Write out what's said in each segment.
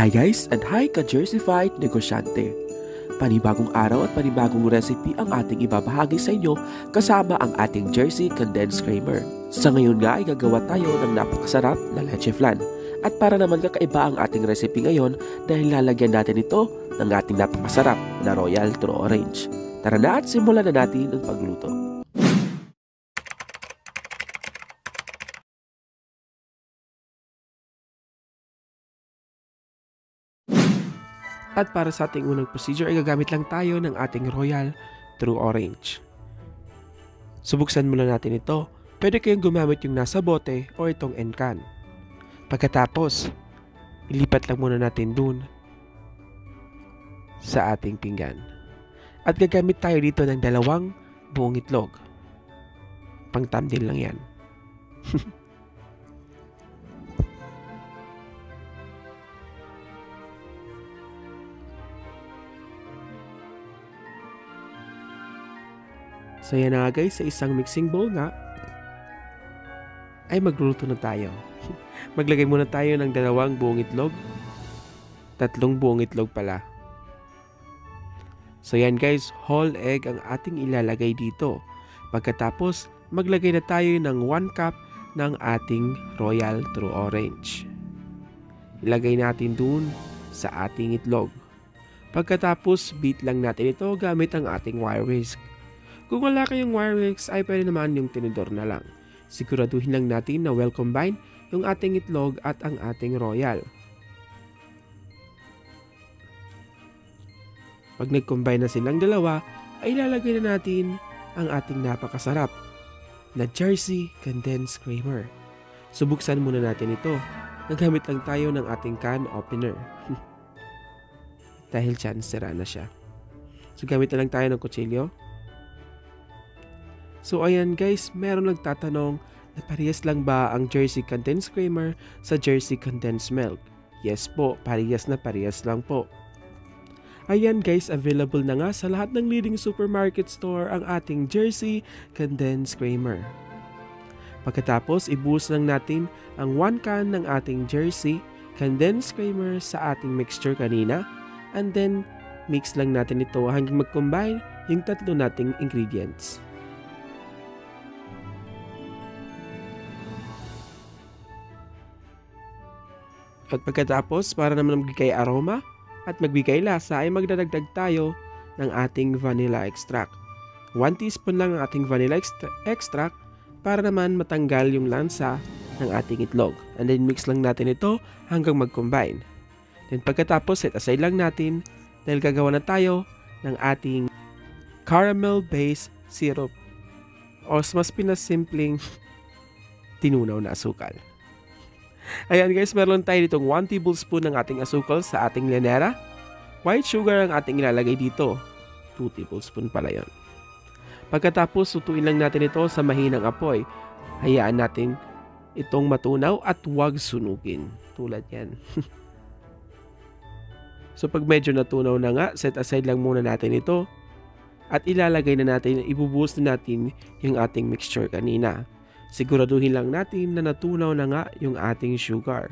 Hi guys and hi ka-Jerseyfied negosyante! Panibagong araw at panibagong recipe ang ating ibabahagi sa inyo kasama ang ating Jersey Condensed Creamer. Sa ngayon nga ay gagawa tayo ng napakasarap na leche flan. At para naman kakaiba ang ating recipe ngayon dahil lalagyan natin ito ng ating napakasarap na Royal True Orange. Tara na at simulan na natin ang pagluto. At para sa ating unang procedure ay gagamit lang tayo ng ating Royal True Orange. Subuksan muna natin ito. Pwede kayong gumamit yung nasa bote o itong encan. Pagkatapos, ilipat lang muna natin dun sa ating pinggan. At gagamit tayo dito ng 2 buong itlog. Pang thumbnail lang yan. So yan na guys, sa isang mixing bowl nga ay magluluto na tayo. Maglagay muna tayo ng 2 buong itlog. 3 buong itlog pala. So yan guys, whole egg ang ating ilalagay dito. Pagkatapos, maglagay na tayo ng 1 cup ng ating Royal True Orange. Ilagay natin dun sa ating itlog. Pagkatapos, beat lang natin ito gamit ang ating wire whisk. Kung wala kayong wire whisk ay pwede naman yung tinidor na lang. Siguraduhin lang natin na well combined yung ating itlog at ang ating royal. Pag nag-combine na silang dalawa, ay ilalagay na natin ang ating napakasarap na Jersey Condensed Creamer. Subuksan muna natin ito. Nagamit lang tayo ng ating can opener. Dahil chance sira na siya. So gamit na lang tayo ng kutsilyo. So ayan guys, meron nagtatanong na parehas lang ba ang Jersey Condensed Creamer sa Jersey Condensed Milk? Yes po, parehas na parehas lang po. Ayan guys, available na nga sa lahat ng leading supermarket store ang ating Jersey Condensed Creamer. Pagkatapos, ibuhos lang natin ang 1 can ng ating Jersey Condensed Creamer sa ating mixture kanina. And then, mix lang natin ito hanggang mag-combine yung 3 nating ingredients. At pagkatapos, para naman magbigay aroma at magbigay lasa ay magdadagdag tayo ng ating vanilla extract. 1 teaspoon lang ang ating vanilla extract para naman matanggal yung lansa ng ating itlog. And then mix lang natin ito hanggang mag-combine. Then pagkatapos, set aside lang natin dahil gagawa na tayo ng ating caramel-based syrup o mas pinasimpleng tinunaw na asukal. Ayan guys, meron tayo ditong 1 tablespoon ng ating asukal sa ating lanera. White sugar ang ating ilalagay dito. 2 tablespoon pala yon. Pagkatapos, sutuin lang natin ito sa mahinang apoy. Hayaan natin itong matunaw at huwag sunugin. Tulad yan. So pag medyo natunaw na nga, set aside lang muna natin ito. At ilalagay na natin, ibubuhos na natin yung ating mixture kanina. Siguraduhin lang natin na natunaw na nga yung ating sugar.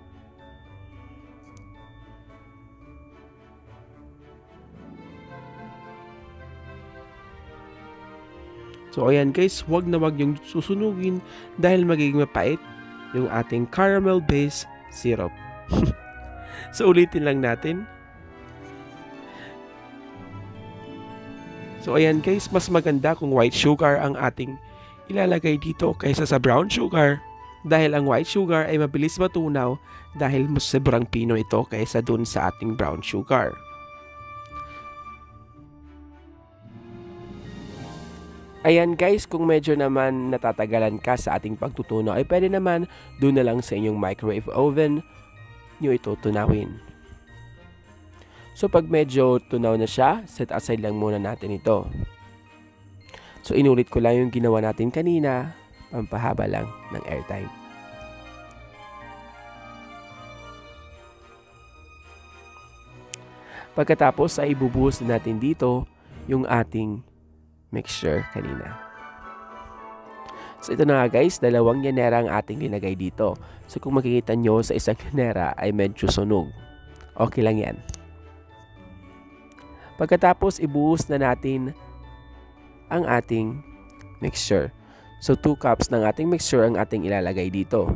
So ayan guys, wag na wag yung susunugin dahil magiging mapait yung ating caramel-based syrup. So ulitin lang natin. So ayan guys, mas maganda kung white sugar ang ating ilalagay dito kaysa sa brown sugar dahil ang white sugar ay mabilis matunaw dahil mas sobrang pino ito kaysa dun sa ating brown sugar. Ayan guys, kung medyo naman natatagalan ka sa ating pagtutunaw ay pwede naman dun na lang sa inyong microwave oven nyo ito tunawin. So pag medyo tunaw na siya, set aside lang muna natin ito. So inulit ko lang yung ginawa natin kanina, pampahaba lang ng airtime. Pagkatapos ay ibubuhos na natin dito yung ating mixture kanina. So ito na nga guys, 2 yanera ang ating linagay dito. So kung makikita nyo sa isang yanera ay medyo sunog. Okay lang yan. Pagkatapos, ibuhos na natin ang ating mixture. So, 2 cups ng ating mixture ang ating ilalagay dito.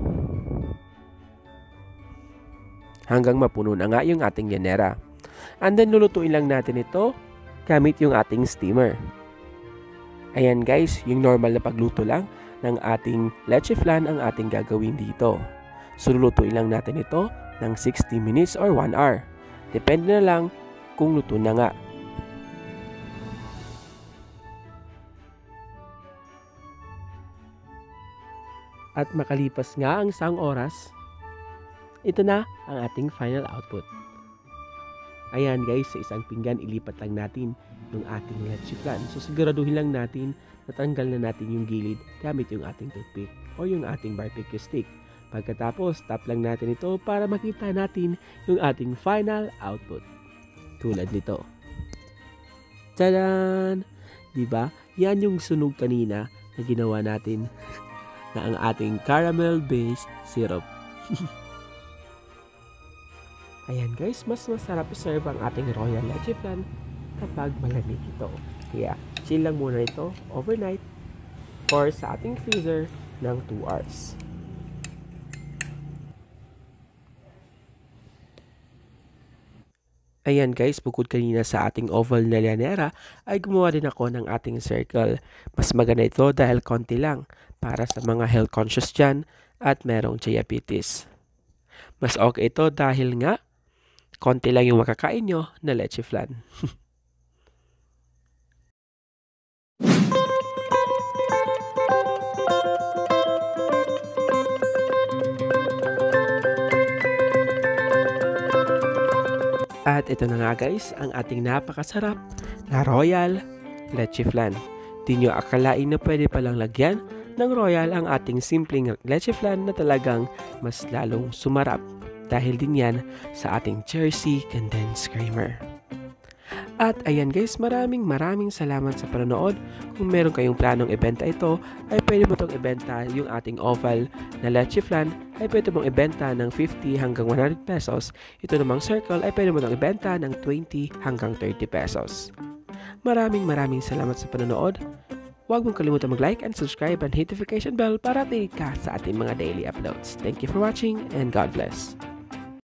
Hanggang mapuno na nga yung ating llanera. And then, lulutuin lang natin ito gamit yung ating steamer. Ayan guys, yung normal na pagluto lang ng ating leche flan ang ating gagawin dito. So, lulutuin lang natin ito ng 60 minutes or 1 hour. Depende na lang kung luto na nga. At makalipas nga ang 1 oras, ito na ang ating final output. Ayan guys, sa isang pinggan ilipat lang natin yung ating leche flan. So siguraduhin lang natin natanggal na natin yung gilid gamit yung ating toothpick o yung ating barbecue stick. Pagkatapos, tap lang natin ito para makita natin yung ating final output. Tulad nito. Tadaan! Diba? Yan yung sunog kanina na ginawa natin na ang ating caramel-based syrup. Ayan guys, mas masarap i-serve ang ating royal leche flan kapag malamig ito. Kaya, chill lang muna ito overnight or sa ating freezer ng 2 hours. Ayan guys, bukod kanina sa ating oval na llanera, ay gumawa din ako ng ating circle. Mas maganda ito dahil konti lang para sa mga health conscious dyan at merong diabetes. Mas okay ito dahil nga, konti lang yung makakain nyo na leche flan. At ito na nga guys, ang ating napakasarap na royal leche flan. Di nyo akalain na pwede palang lagyan ng royal ang ating simpleng leche flan na talagang mas lalong sumarap dahil din yan sa ating Jersey condensed creamer. At ayan guys, maraming salamat sa panonood. Kung meron kayong planong ibenta ito, ay pwede mo itong ibenta yung ating oval na leche flan ay pwede mong ibenta ng 50 hanggang 100 pesos. Ito namang circle ay pwede mo itong ibenta ng 20 hanggang 30 pesos. Maraming salamat sa panonood. Huwag mong kalimutan mag-like and subscribe and hit notification bell para update ka sa ating mga daily uploads. Thank you for watching and God bless.